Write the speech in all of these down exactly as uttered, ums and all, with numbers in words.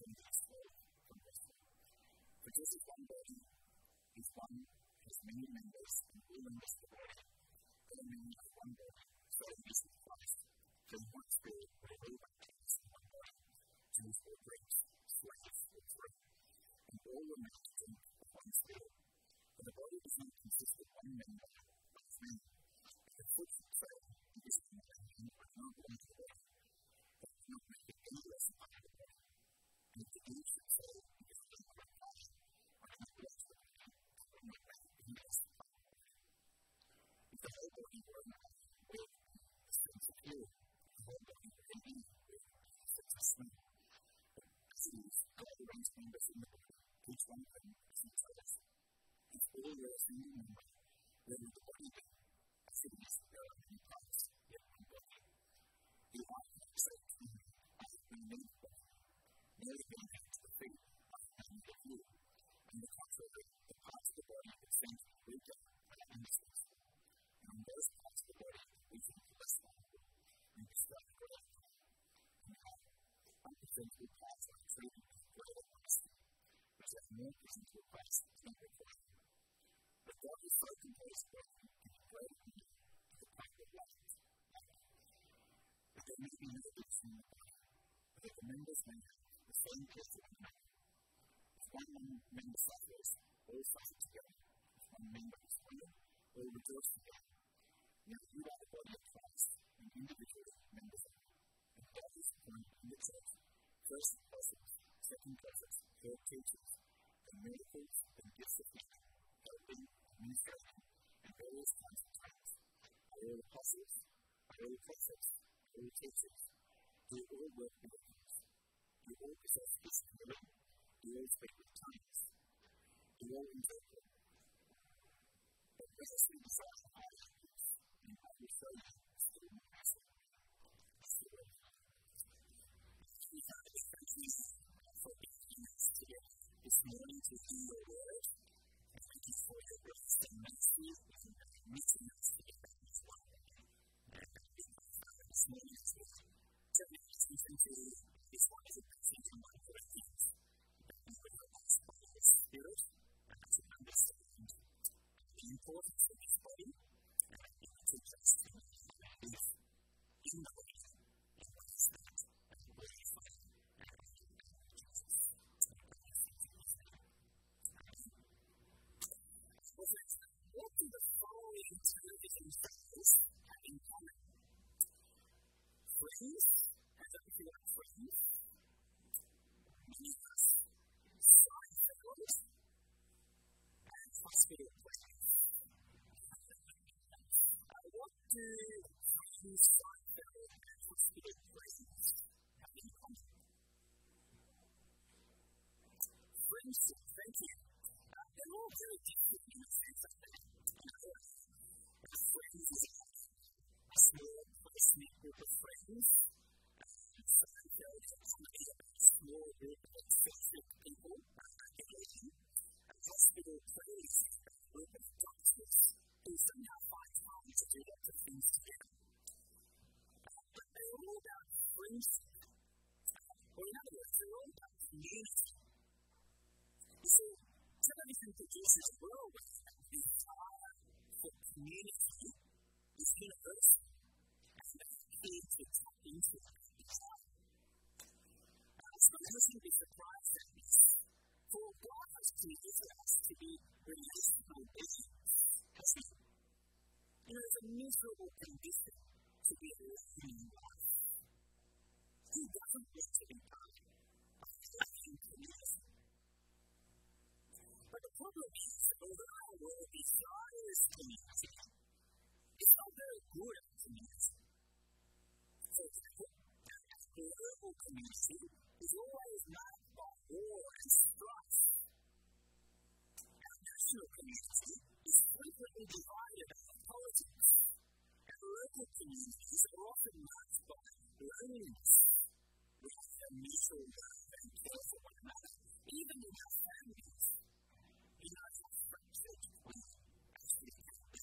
in this world from this world. For just as one body is one, has many members, and all members of the body, all members of one body, so is in Christ. For in one spirit, we are all baptized in one body, Jews or Greeks, slaves or free, and all were made to drink of one spirit. For the body does not consist of one member, but of many. If the foot should fail, it is not a member, but not one of the body. That does not make it any less a part of the body. And if the ear should fail, it is not one part, but not the rest of the body. That will not make it any less a part of the body. If the whole body were an eye, where the sense of hearing, the whole body were an ear, where the sense of smell. But as it is, God arranged members in the body, each one of them is each other's. If all were a single member, where would the body be? As it is, there are many parts, yet one body. The eye is so keen, I have been made for it. Nearly being head to the feet, I have been the view. On the contrary, the parts of the body that seem to be weaker are indispensable. And on those parts of the body which are less valuable, and bestow greater honor. And how unpresentable parts are treated with greater honesty, which have more presentable parts that not required. But God is so composed both in the greater honor and the part of light. That there may be no division in the body, but that the members may have the same place of honor. If one member suffers, all suffer together. If one member is honored, all rejoice together. Now you are the body of Christ, and individually members of it. And God is appointed in the church, first apostles, second prophets, third teachers, and miracles and gifts of healing, helping, administration, and various kinds of tongues. Are all apostles? Are all prophets? Are all teachers? Do all work miracles? Do all possess gifts of healing? Do all speak with tongues? Do all interpret? But earnestly desire higher gifts, and I will show you still more wisdom. That's the word. We have a thank you for being us together this morning to hear your word. And thank you for your grace and mercy and meeting us together as well. And we have this morning as well. So we have something to this one is a passage from one Corinthians. And we will ask by the Spirit and to understand the importance of this body and I think to just to live in the body and what is that and where you find Jesus. What do the following television shows have in common? Friends? I don't know if you like Friends. Many of us. Strathfield. And hospital plans. Uh, what do Friends, Strathfield, and hospital plans have in common? Friendship, thank you. Uh, they're all very different in the sense that they friends is a small, close-knit group of friends. And so there is a small group of eccentric people together. A hospital plays a group of doctors who somehow find time to do lots of things together. Uh, but they're all about friendship. Uh, or in other words, they're all about community. You see, television producers were always at the desire for community is universal, and that's key to tap into that desire. Uh, so I mustn't be surprised at this. For God has created us to be relational beings, hasn't He? You know, it's a miserable condition to be alone in life. Who doesn't want to be part of a loving community? But the problem is that although our world desires community, it's not very good at community. For example, a global community is always marked by war and strife. Our national community is frequently divided over politics. Our local communities are often marked by loneliness. We have a mutual love and care for one another, even in our families. You know how fractured we actually can be.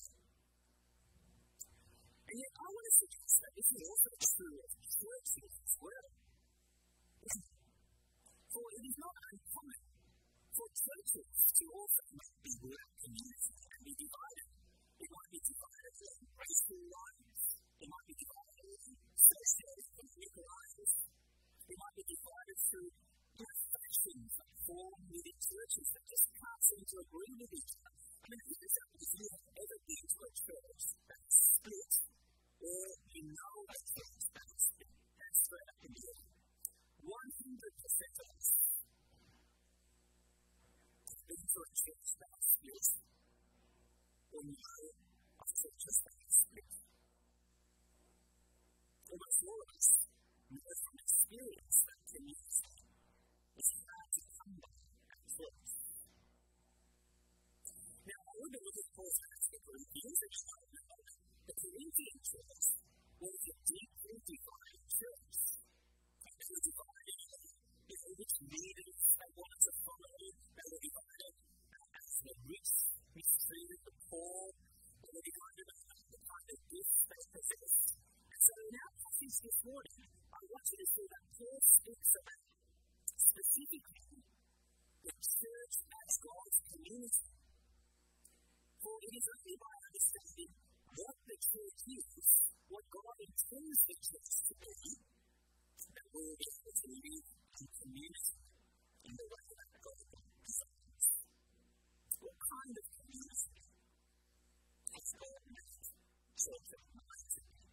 And yet, I want to suggest that this is also true of churches as well. For it for churches to also be without community and be divided. It might be divided along racial lines. It might be divided along socio-economic lines. It might be divided through factions that form within churches that just can't seem to agree with each other. I mean, if you have ever been to a church that's split, or you know a church that's split, that's straight up in the air, one hundred percent of us have been to a church that's split, or know of churches that are split. Almost all of us know from experience that community is hard to come by at church. Now, I wonder what the Paul's asked the Corinthians and show them that the Corinthian church was a deeply divided church. And they were divided in you know, which leaders they wanted to follow. They were divided as the rich mistreated the poor. They were divided as the kind of gifts they possessed. And so in our passage this morning, I want you to see that Paul speaks about specifically the church as God's community. For it is only by understanding what the church is, what God intends the church to be, that we will be able to live in community in the way that God designs. What kind of community has God made church of mind to be?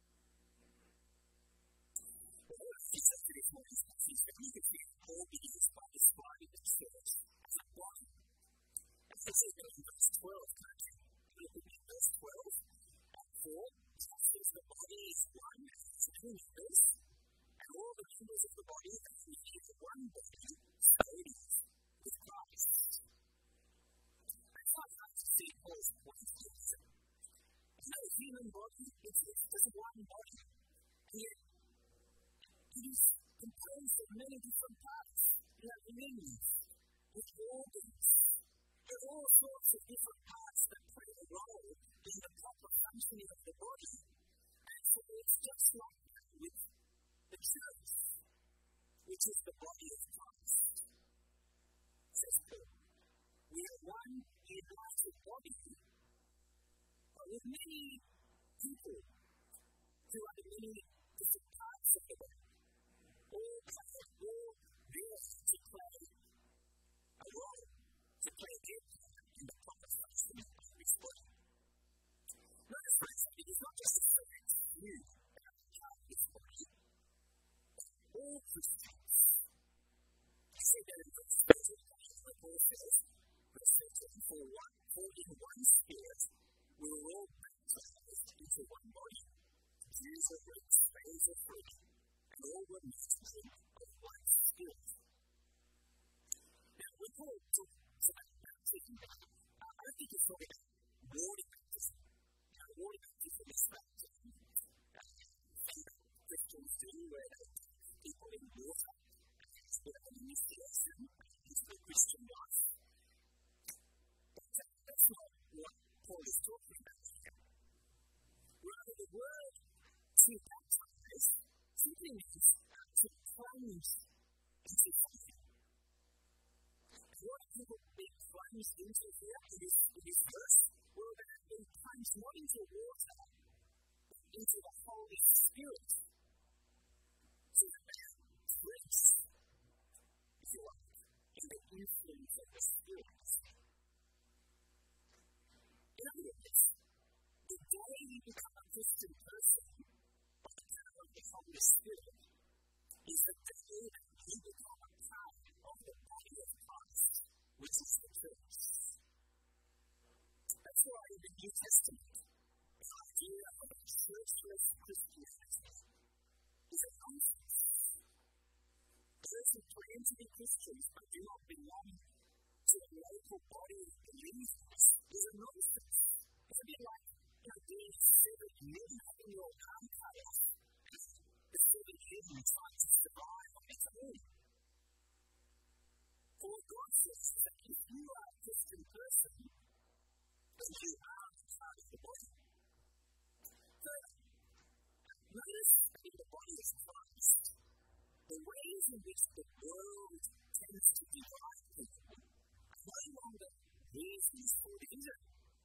Well, it's a pretty small instance that you can see Paul begins by describing the church as a body. And so it goes in verse twelve, can't you? Look at me in verse twelve. And for, just as the body is one and has many members, and all the members of the body are united in one body, so it is with Christ. That's not hard to see Paul's point here. No human body exists, just one body. And yet, it is composed of many different parts. You have limbs, with organs. There are all sorts of different parts that play a role in the proper functioning of the body. And so it's just like that with the church, which is the body of Christ. Says Paul, we are one united body, but with many people who are in many different parts of the body. All play a role there to play a role, to play a good part in the proper functioning of this body. Notice, friends, it is not just a select few that are part of this body, but all Christians. I say that in verse thirteen, where Paul says, verse thirteen, for, one, for in one spirit we were all baptized into one body, Jews or Greeks, slaves or free, and all were made of one spirit. Now, when Paul talks about baptism, uh, I don't think he's talking about water baptism. Now, water baptism is baptism that Christians do, where they take people in water and it's an initiation into the Christian life. But uh, that's not what Paul is talking about here. Rather, the word to baptize simply means uh, to plunge into something. What are people being plunged into here in this, in this verse? Well, they have been plunged not into water, but into the Holy Spirit. So that they are drenched, if you like, in the influence of the Spirit. In other words, the day you become a Christian person by the power of the Holy Spirit is the day that you become a part of the body of Christ, which is the church. That's why in the New Testament, the idea of a churchless Christianity is a nonsense. Those who claim to be Christians but do not belong to a local body of believers is a nonsense. It's a bit like, you know, being severed men having your arm cut off and the severed head trying to survive on its own. For what God says is that if you are a Christian person, then you are part of the body. So, notice that in the body of Christ, the ways in which the world tends to divide people are no longer reasons for division.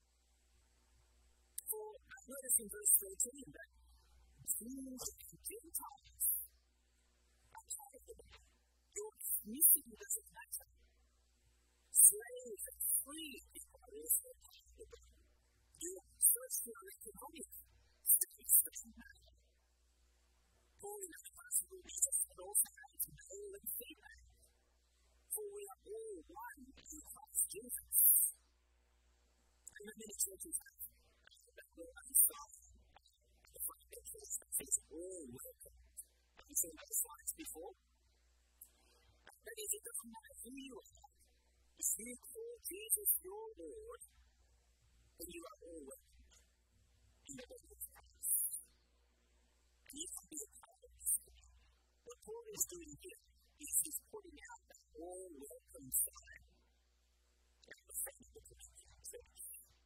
For notice in verse thirteen that Jews and Gentiles are part of the body. Your ethnicity doesn't matter. Slaves and free people are also part of the body. Your socioeconomic status doesn't matter. Paul in the Gospel Jesus had also had male and female. For we are all one in Christ Jesus. I know many churches have that word on the side. The front picture says all welcome. Have you seen those slides before? That is, it doesn't matter who you are. If you call Jesus your Lord, then you are all welcome in the body of Christ. And you can be a part of this. What Paul is doing here is he's putting out that all welcome sign at the front of the Christian church.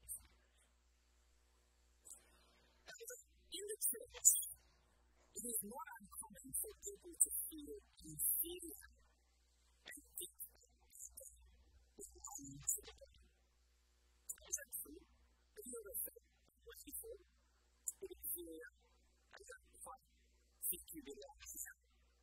In the church, it is not uncommon for people to feel inferior and different with one to the body. Is that true? Have you ever felt what you feel? It's pretty inferior. I don't quite think you realize that.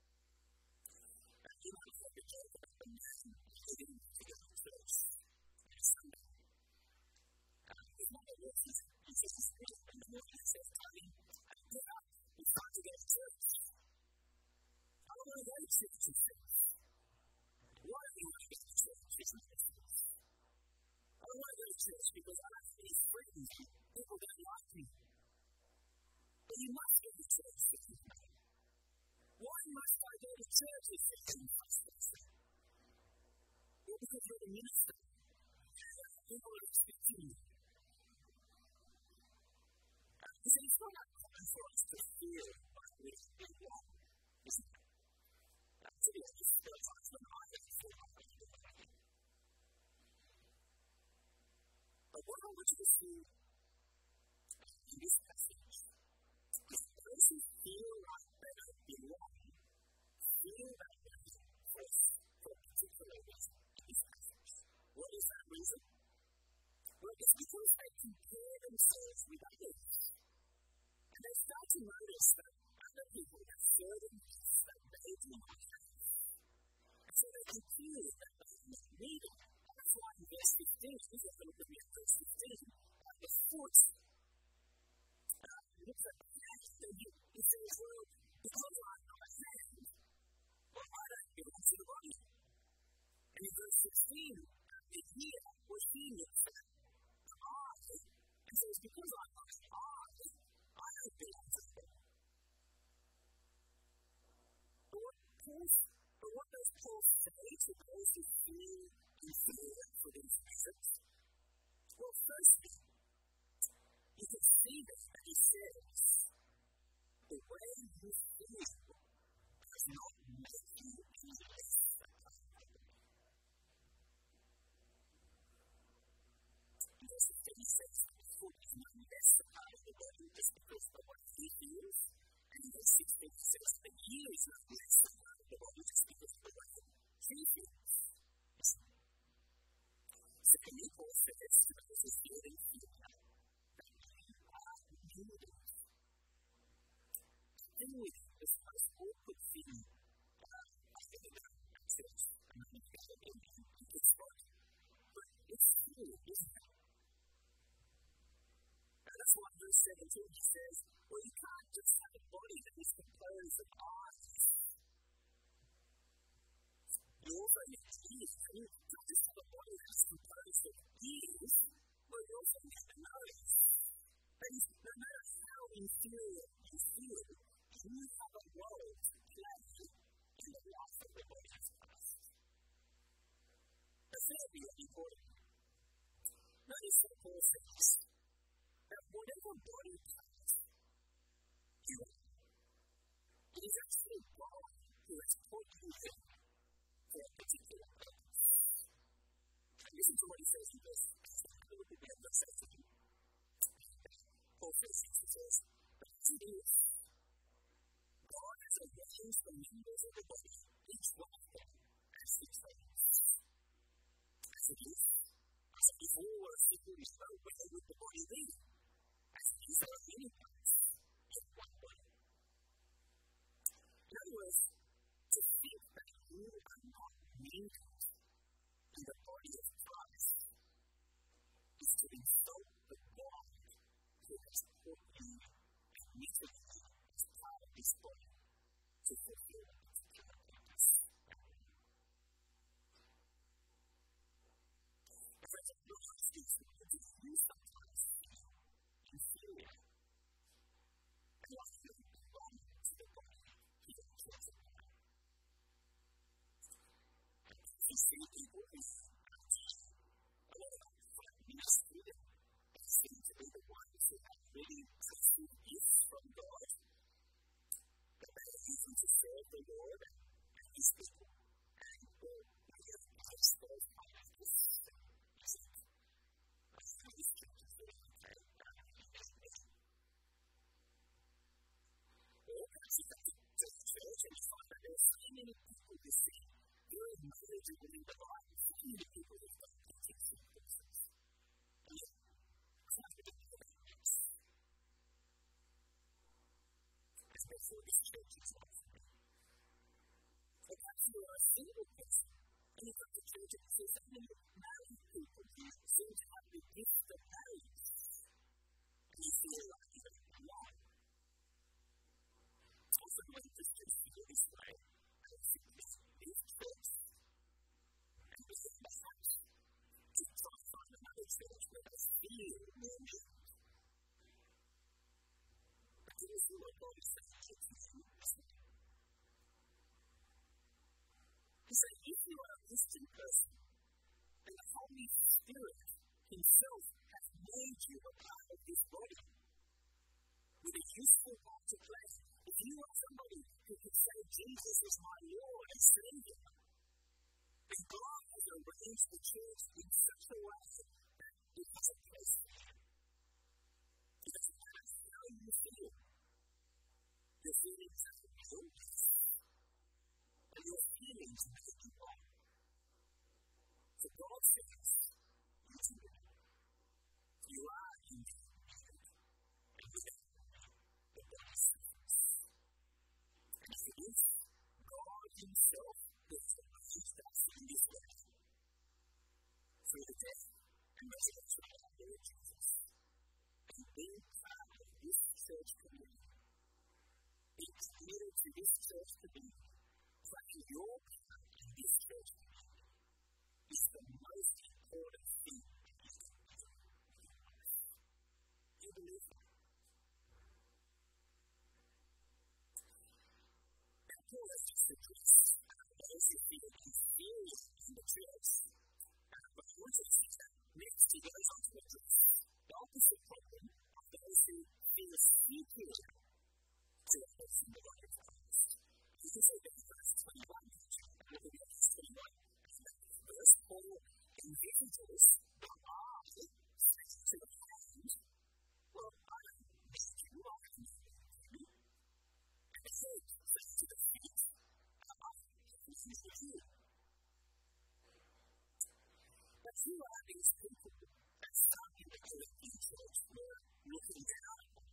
You might have a joke about the man who didn't go to church on Sunday. His mother was his sister's wife, and the morning he says, Tony, get up, it's time to go to church. I don't want to go to church, he says. Why do you want to go to church? It's not the truth. I don't want to go to church because I don't have any friends. People don't like me. But you must go to church if you know. Why must I go to church if you can trust us? Well, because you're the minister. People are expecting you. You see, it's not uncommon for us to feel like we're doing wrong, isn't it? To be honest, there are times when I don't feel like I'm doing right. But what I want you to see in this passage is those who feel like they don't belong, feel that way for a particular reason in this passage. What is that reason? Well, it's because they compare themselves with others. And they start to notice that other people have certain gifts that they do not have. And so they conclude that they need it. And that's why in verse fifteen, this is going to look at me at verse fifteen, at the foot, uh, looks at the hand, and he, he says, well, because I'm not a hand, well, I don't belong to the body. And in verse sixteen, in here, we're seeing it that the eye, and so it's because I'm not an eye, I don't belong to the body. But what, Paul, but what does Paul say to those who feel inferior for these reasons? Well, firstly, you can see this that he says, the way you feel does not make you any less than other. In verse fifteen, he says, the foot is not less than part of the body just because of what he feels. And in verse sixteen, he says, the ear is not less than part of the body just because of the way he feels. Secondly, Paul says to those who feel inferior that you are needed. Then we have this most awkward thing, uh, I think about church, and I think about it in this book. But it's true, isn't it? And that's why in verse seventeen he says, well, you can't just have a body that is composed of eyes. You also need ears. You can't just have a body that is composed of ears, well, you also need a nose. And no matter how inferior you feel, you have a role to play in the life of the body of Christ. But thirdly, and importantly, notice what Paul says, that whatever body part you are, it is actually God who has put you there for a particular purpose. And listen to what he says in verse eighteen. Look at me at verse eighteen. Paul says, he says, but as it is, God So names the members of the body, each one of them, as six things. As it is, as if all were equally so, where would the body be? As it is, there are many parts in one body. In other words, to think that you are not mingled in the body of Christ is to insult the God who has put you admittedly as part of this body to fulfill its eternal purpose. In fact, I'm not asking you to do sometimes inferior. And you have to belong to the body he has chosen. You see people who a lot of fight ministry that seem to be the ones who have really trusted gifts from God, that they are using to serve the Lord and His people, and will place those kind of gifts. I think this church is very okay. Or perhaps you come to the church and you find that there are so many people who see very knowledgeable in the Bible, so many people who don't teach some courses. And yet, it's not really what it means. And therefore, this church is not for me. Or perhaps you are a single person, and you come to church and see so many married people who seem to have the gift of marriage, and you feel like you don't belong. It's often when Christians feel this way, I think this is church. And we think perhaps to try to find another church where they feel more needed. But do you see what God is saying to you? He said, if you are a Christian person, then the Holy Spirit Himself has made you a part of this body with a useful part to play. If you are somebody who can say, Jesus is my Lord and Savior, then God has arranged the church in such a way that it has a place for you. It doesn't matter how you feel. Your feelings are real, and your feelings make you wrong. So God says, you do it. You are indeed needed, and without the body suffers. And if it is God Himself that has arranged us in this way, through the death and resurrection of our Lord Jesus, and being part of this church community, being committed to this church community, playing your part in this church community, is the most important thing that you can do in your life. Do you believe that? Now, Paul has just addressed those who feel inferior in the church, uh, but he wants to see that next he goes on to address the opposite problem of those who feel superior to a person in the body of Christ. You can say that in verse twenty-one, look at verse twenty-one. Verse Paul envisages the eye saying to the hand, well, I don't need you, I don't need you. And the head saying to the feet, I don't need you. But who are these people that start in the Corinthian church were looking down upon?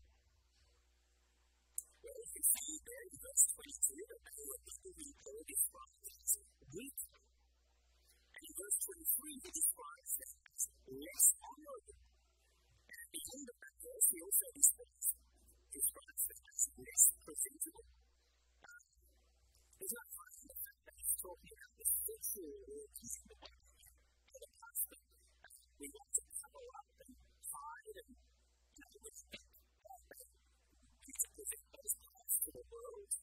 Well, if you see there in verse twenty-two, that they were people who Paul described as weak. And in verse twenty-three, he describes them as less honorable. And at the end of that verse, he also describes, describes them as less presentable. Um, there's no hiding the fact that he's talking about the sexual orgies in the Bible. And the parts that uh, we want to cover up and hide and, you know, we think uh, that we can present those parts to the world.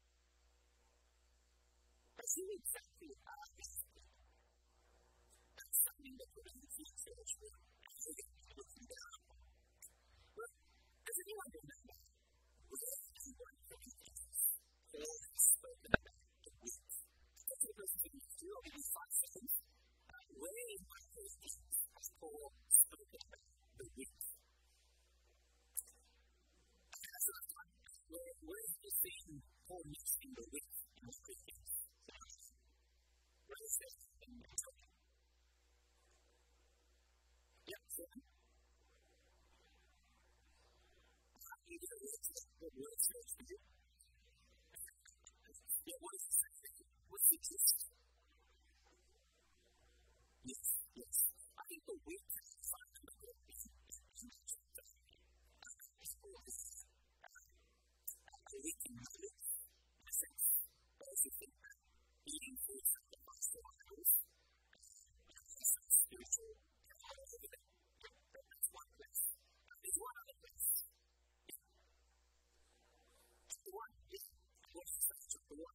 But who exactly are these people? That's something that we're going to see in church with, and we're going to be looking down upon. Well, does anyone remember where and when Corinthians Paul has spoken about the weak? Let's take verse twenty-two, I'll give you five seconds. Uh, where in one Corinthians has Paul spoken about the weak? Okay, that's enough time. Where, where have you seen poor mixing the width in the cricket. What is that? Yep, seven. How do you get a word to what words makes for you? Yeah, what is the same thing? What's the gist? Yes, yes. I think the width is the fundamental is not just the it's for this a week in the week. In a sense, but if you think that eating food sacrifice to idols, there's some spiritual power over there. That's one place. There's one other place. Chapter one. Yeah. What's the second chapter one?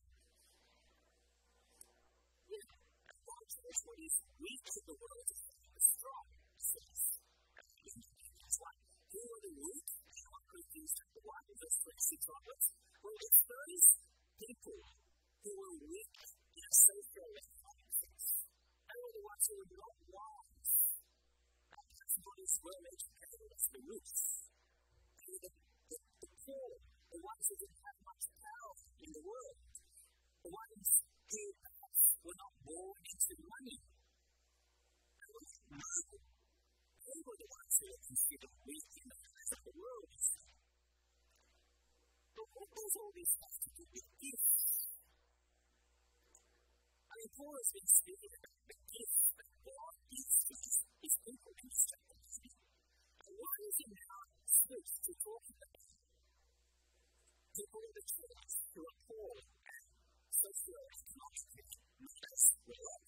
Yeah. And God shows what is weak to the world is strong. So that's why. Who are the weak? First Corinthians chapter one, verse twenty-six onwards. Well, it's those people who are weak in social and economic. They were the ones who were not wise. That's not as well educated as the rich. They were the, the, the poor, the ones who didn't have much power in the world. The ones who were not born into money. They were not noble. They were the ones who were considered weak in the eyes of the world. But what does all this have to do with gifts? I mean, Paul has been speaking about the gifts that God gives to his, his people in this chapter. And why is he now switch to talking about people in the church who are poor and socio-economically not as well off?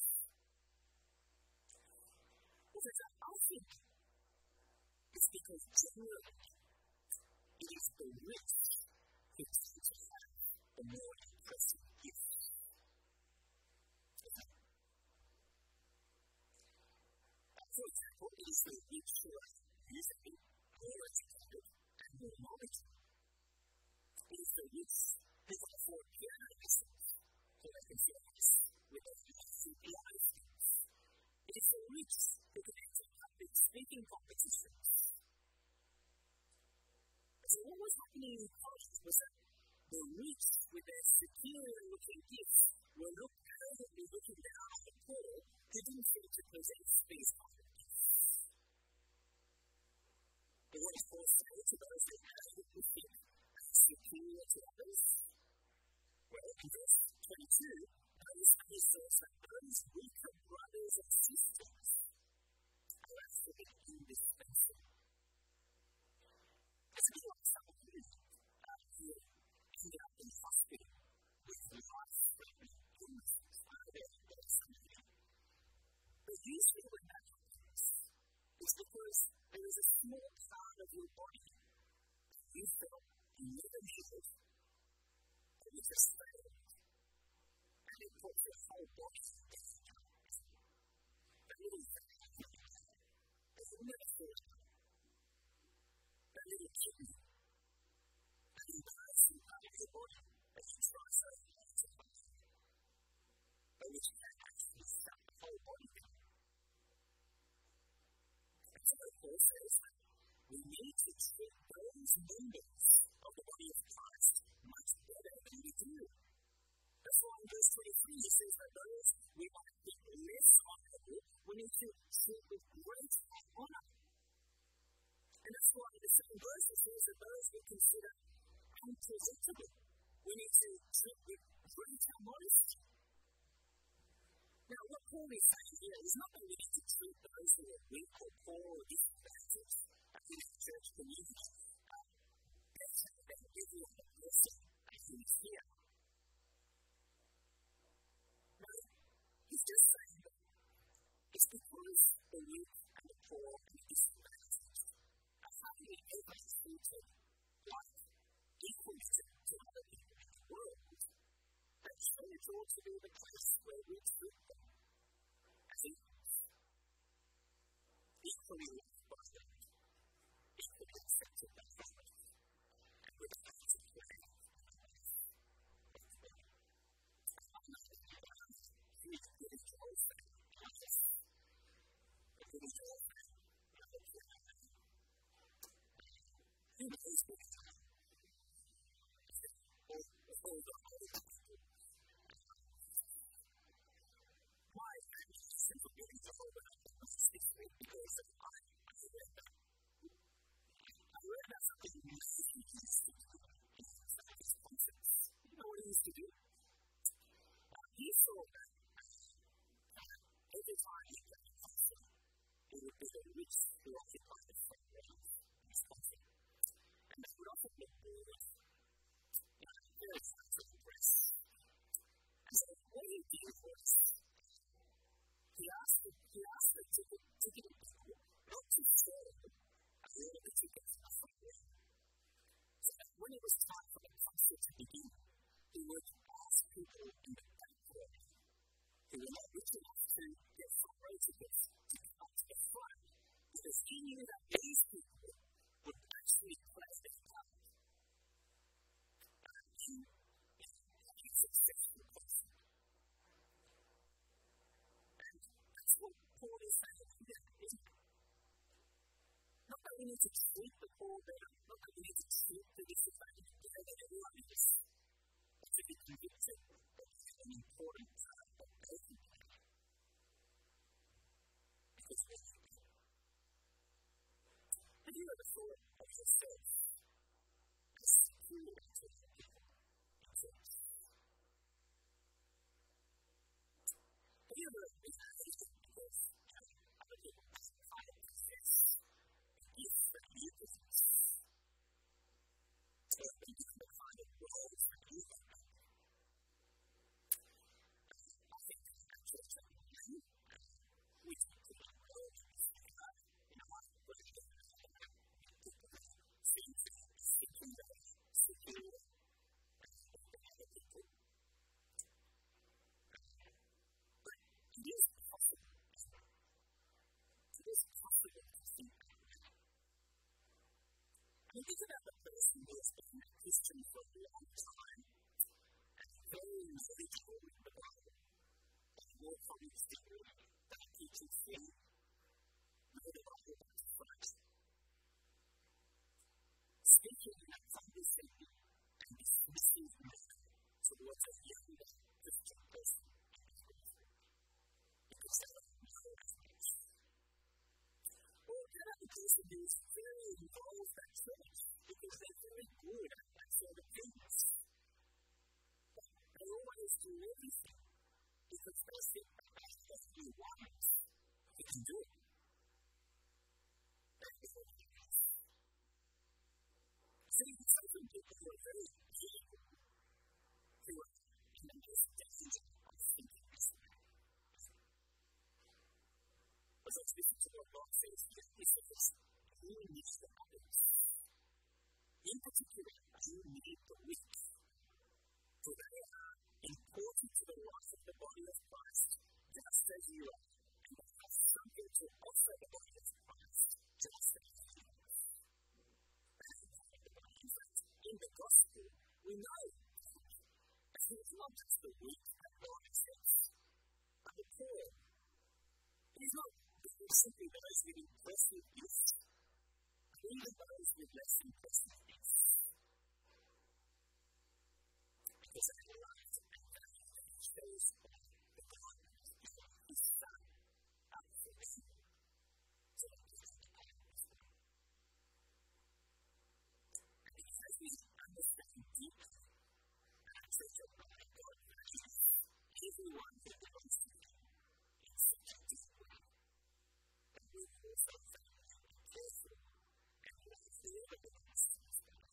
Because I think it's because generally it is the rich who tend to have the more impressive gifts. For example, it is the rich who are usually more educated and more knowledgeable. It is the rich who can afford piano lessons so they can feel nice with their piano skills. It is the rich who can enter public speaking competitions. So what was happening in college was that the rich with their superior-looking gifts were looked arrogantly looking down on the poor who didn't seem to possess these kind of gifts. But what does Paul say to those who arrogantly think superior to others? Well, in verse twenty-two, he says that those weaker brothers and sisters are actually indispensable. It's a bit like someone who uh, who ended up in hospital with life-threatening illnesses. But usually when that happens, it's because there is a small part of your body that you felt you never needed, and you just failed. And it puts your whole body in danger. That little thing, that you never thought of. That little kidney, that embarrassing part of your body that you try so hard to find, but which can actually shut the whole body down. And so Paul says that we need to treat those members of the body of Christ much better than we do. That's why in verse twenty-three he says that those we might think less honorable, we need to treat with great honor. And that's why in the second verse it says that those we consider unpresentable, we need to treat with greater modesty. Now, what Paul is saying here is not that we need to treat those who are weak or poor or disadvantaged in the church community uh, better than every other person who is here. No, he's just saying that it's because the weak and the poor and the disadvantaged are hardly ever treated like equally to other people in the world. That church ought to be the place where we treat them as equals. Equally loved by them. Equally accepted by God. And with a heart of prayer. I'm not a man who is good at all things. I'm just a good at all things. I'm a good at all things. Who knows what time? Hold on. because I, I read that. I read that something used to be used to do in some of his concepts. You know what he used to do? Uh, he thought that uh, every time he got a concert, it would be the rich who occupied the front row in his concert. And they would often look bored, you know, very flat to the press. And so what he did was, he asked the, he asked the ticket, ticketing people not to sell all of the tickets in the front row. So that when it was time for the concert to begin, he would ask people in the back row who were not rich enough to get front row tickets to come up to the front, because he knew that these people would actually play their part uh, to a successful concert. And that's what Paul is saying here, isn't it? Not that we need to treat the poor better, not that we need to treat the disadvantaged better than everyone else, but to be convicted that we have an important part that they can play. Because we're people. Have you ever thought of yourself as superior to other people in church? Have you ever been angry because other people kind of possess gifts that you possess? Or they do the kind of roles that you have? I think at church at the moment, we talk about roles in our life, but we don't know how to seem to be secure, secure, and other people. But it is possible. It is possible to think that way. I mean, think about the person who has been a Christian for a long time and very knowledgeable in the Bible, and more probably still that teaches him know the Bible back to front. Speaking in a condescending and dismissive manner towards a younger Christian person in the group, because they don't know as much. Or that other person who is very involved at church because they're very good at that sort of things. But they always do everything because they think that that's what you want. You can do it. That is what it is. See, some people who are very big, who are in the most danger of thinking this way. As I listen to what God says here, he says, you need the others. In particular, you need the weak. For they are important to the life of the body of Christ, just as you are, and they have something to offer the body of Christ, just as you are. In fact, in the gospel, we know that it is not just the weak that God accepts, but the poor. It is not simply those with impressive gifts, but even those with less impressive gifts. Because they are right and value that he shows by the God of his Son up for them. So that he can pay as well. And he has this understanding deeply that a church of God values everyone who belongs to him in such a deep way. And we will also value and care for and love whoever belongs to his God.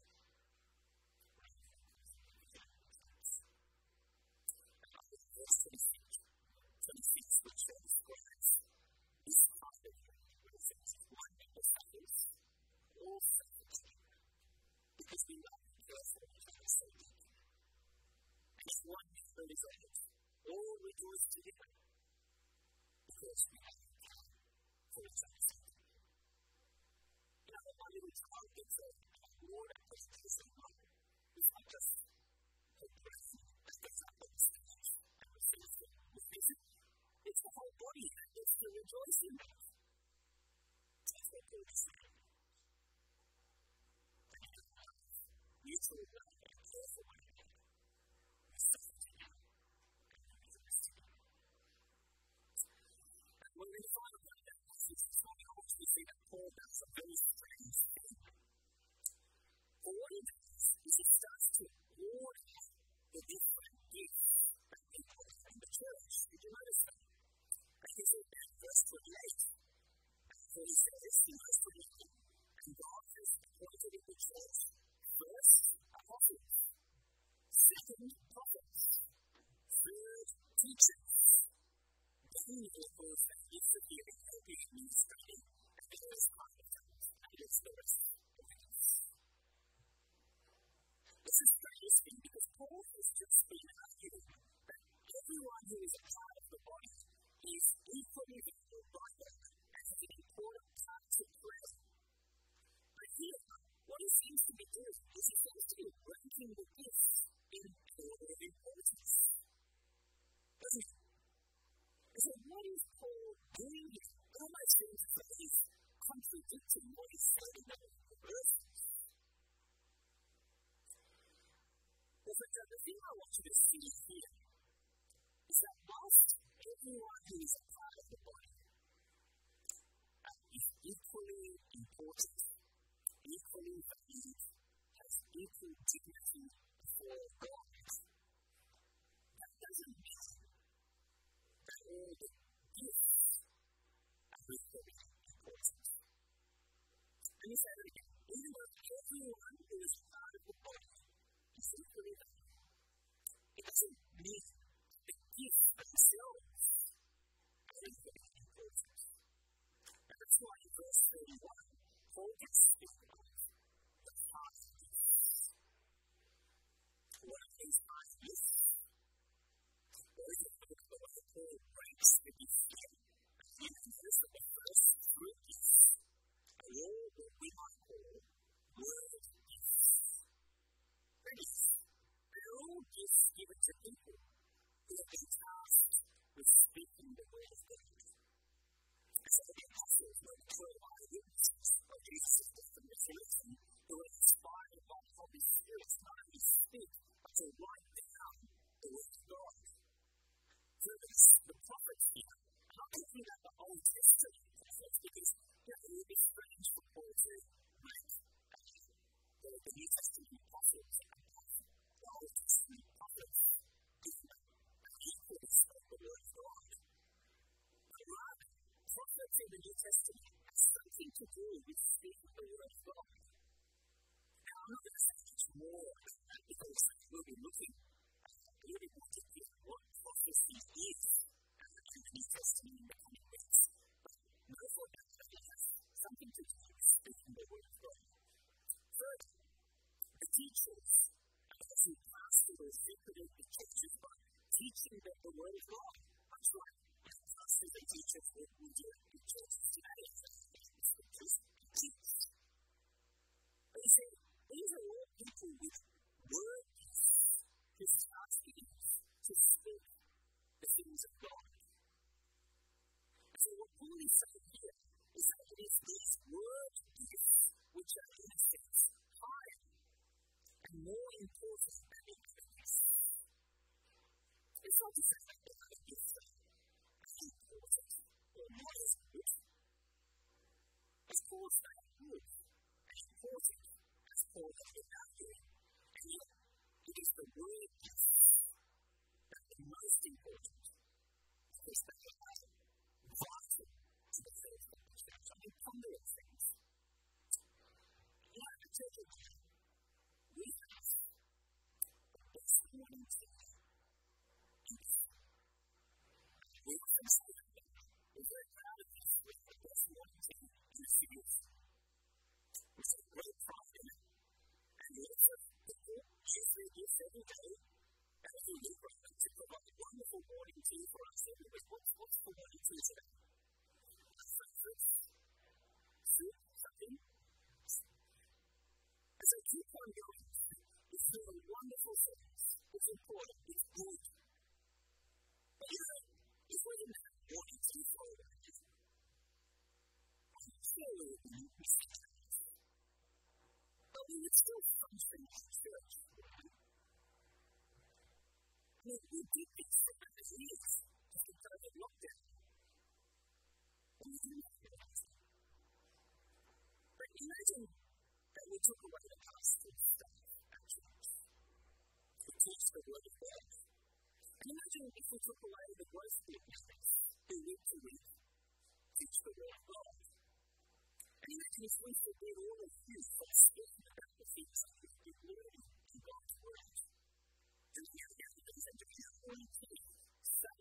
Verse twenty-six, twenty-six, which describes this part of the represents one member suffers, all suffer together, because we love and care for each other so deeply. And if one member is hurt, all rejoice together, because we have care for each other so deeply. You know, when my little child gets a reward at the prison line, it's not just a person that gets up on stage. It's the whole body that gets to rejoice in that. That's what Paul is saying. Mutual love and care for one another. We suffer together and we rejoice together. And when we find out that passage is coming we see that Paul does a very strange thing. For what he does is he starts to order the different gifts that people have in the church. Did you notice that? And he said that verse twenty-eight. So he says in verse twenty-eight, and God has appointed in the church first apostles, second prophets, third teachers, then therefore that gifts of healing, helping, administrating, and various kinds of things, and it's the rest of it. This is strange thing because Paul has just been arguing that everyone who is a part of the body is equally valuable by God and has an important part to play. But here, what he seems to be doing is he seems to be ranking the gifts in order of importance. Doesn't he? And so what is Paul doing here? It almost seems as though he's contradicting what he said in the verses. Well, but the thing I want you to see here is that whilst everyone who is a part of the body uh, is equally important, equally valued, has equal dignity before God, that doesn't mean that all the gifts are equally important. Let me say that again. Even though everyone who is part of the body is equally valued, it doesn't mean the gifts themselves are equally important. And that's why in verse thirty-one, Paul gets to speak about the heart of gifts. What are these heart gifts? Well, if you look at the way Paul breaks the gifts here, you can notice that the first three gifts are all what we might call word gifts. That is, they're all gifts given to people who have been tasked with speaking the word of God. And so the apostles were twelve eyewitnesses of Jesus' death and resurrection who were inspired by the Holy Spirit not only to speak, but to write down the word of God. So there's the prophets here. And I'm talking about the Old Testament prophets because you know, it would be strange for Paul to make uh, the, the New Testament prophets and the Old Testament prophets different and equally spoke the word of God. But rather, prophets in the New Testament have something to do with speaking the word of God. Now, I'm not going to say much more about that because we'll be looking at a little bit more deeply at what prophecy is in the New Testament in the coming weeks. But know for that that it has something to do with speaking the word of God. Third, the teachers, those who pastor or shepherd the churches by teaching them the word of God. That's right. Pastors and teachers will do it in churches today. The scriptures teach. But you see, these are all people with word gifts whose task it is to speak the things of God. And so what Paul is saying here is that it is these word gifts which are in a sense higher and more important than the other gifts. It's not to say that the other gifts are important or not as good. As Paul said, good and important as Paul has been arguing. And yet, it is the word gifts that are the most important because they are vital to the faith of the church. I mean, ponder at things. Here at the church of God, we have the best morning team. We often say that we're very proud of this. We have the best morning team in the city of Sydney. We take great pride in it. And we also people use their gifts every day and every week to provide a wonderful morning tea for us every week. What's, what's the morning tea today? Breakfast? Soup? Something? And so keep on going. It's doing wonderful things. It's important. It's good. But you know, if we didn't have morning tea for a while, I'm sure we would be missing things. But we would still function as church. I mean, we did this for many years after COVID lockdown. And we didn't have it. Imagine that we took away the pastor's staff at church to teach the word of God. And imagine if we took away the worship leaders who week to week teach the word of God. And imagine if we forbid all of you from speaking about the things that we've been learning in God's word. And here we have things that you want to say.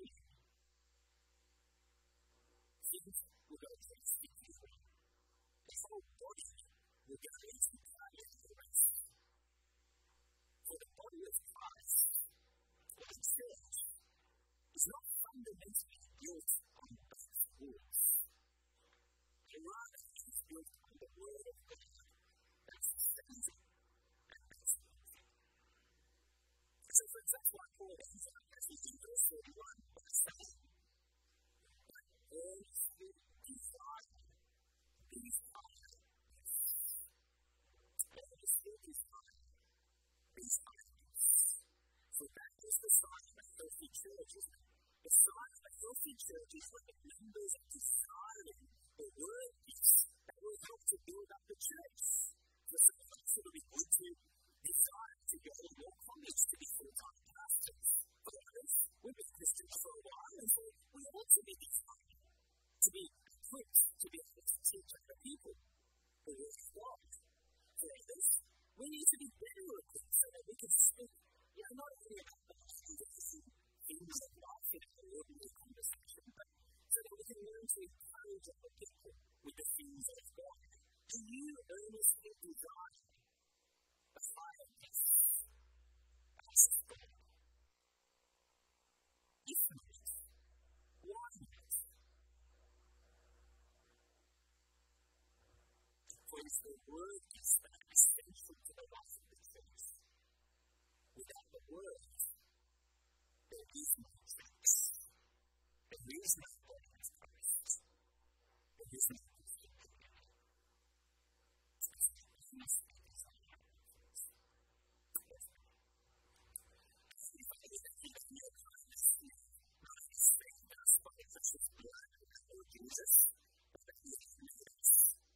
Things will go against the people. The whole body will go against the entire rest. For the body of Christ, or the church, is not fundamentally built on both walls. But rather, it is built on the word of God that sustains it and makes it. So, friends, that's why Paul ends up passage in verse thirty-one by saying that all who desire these items, all who desire these items. So that is the sign of a healthy church, isn't it? The sign of a healthy church is when the members are desiring the word is that will help to build up the church. So some of us will be good to desire to go to more college to be full-time pastors. For others, we've been Christians for a while, and so we ought to be desiring to be equipped to be able to teach other people the word of God. For others, we need to be better equipped so that we can speak, you know, not only about the things of life in an ordinary conversation, but so that we can learn to encourage other people with the things of God. Do you earnestly desire the higher gifts of God? If not, why not? For it's the word is that is essential to the life of the church. Without the word, there is no church. There is no body of Christ. There is no Christian community. You must be desired. If I was to think of your kindness, not only saved us by the precious blood of the Lord Jesus, but that He has made us.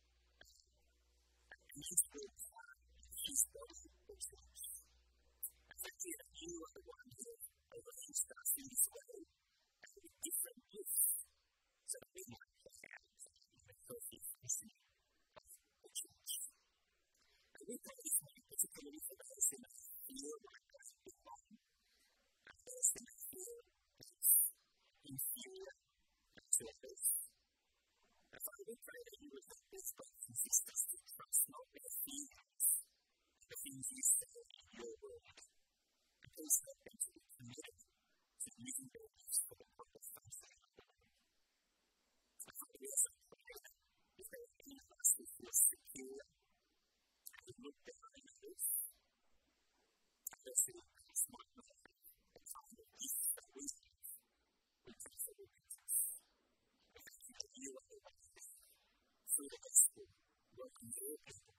And His will plan His body, the church. And thank you that you are the one who arranged us in this way, and with different gifts, so that we might play out the healthy function of the church. And we pray this morning, particularly for those who may feel like they have been wrong, and those who may feel inferior to others. And Father, we pray that you would help this brothers and sisters to trust not their feelings, but the things you say in your word. And please help them to be committed to using their gifts for the purpose of saving them. And Father, we also pray that if there are any of us who feel secure and who look behind others, and those who perhaps might not have the kind of gifts that we have, we pray for repentance. We thank you that you are the one through the gospel, working your people